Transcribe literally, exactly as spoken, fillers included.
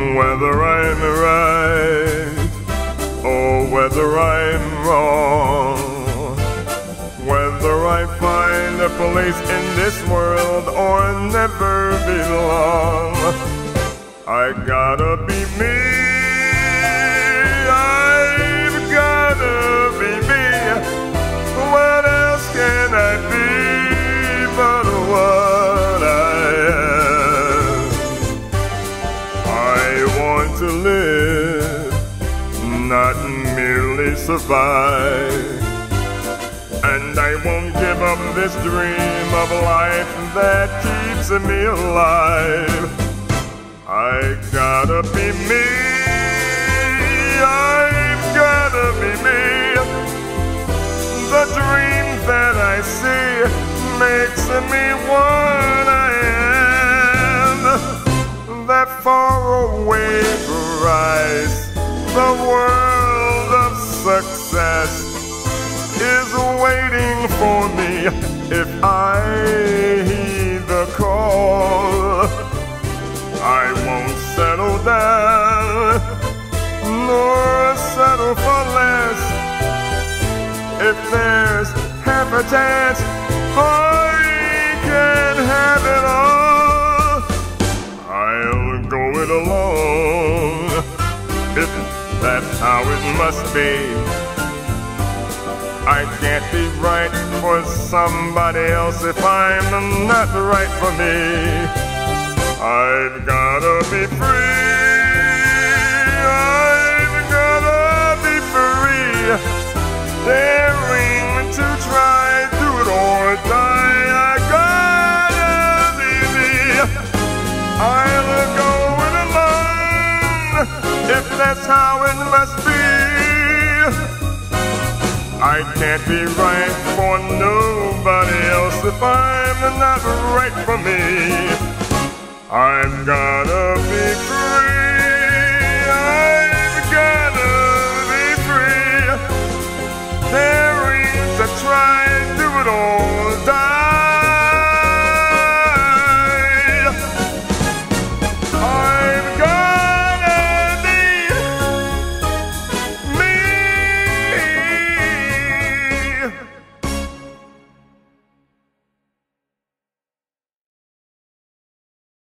whether I'm right or whether I'm wrong, whether I find a place in this world or never belong. I gotta be me, I've gotta be me. What else can I be but what I am? I want to live, not merely survive. And I won't give up this dream of life that keeps me alive. I gotta be me, I've gotta be me. The dream that I see makes me what I am. That faraway prize, the world of success, is waiting for me if I heed the call. I won't settle down, nor settle for less. If there's half a chance, I can have it all. I'll go it alone, if that's how it must be. I can't be right for somebody else if I'm not right for me. I've gotta be free, I've gotta be free. Daring to try, do it or die. I gotta be me. I'll go it alone, if that's how it must be. I can't be right for nobody else if I'm not right for me. I've gotta be free.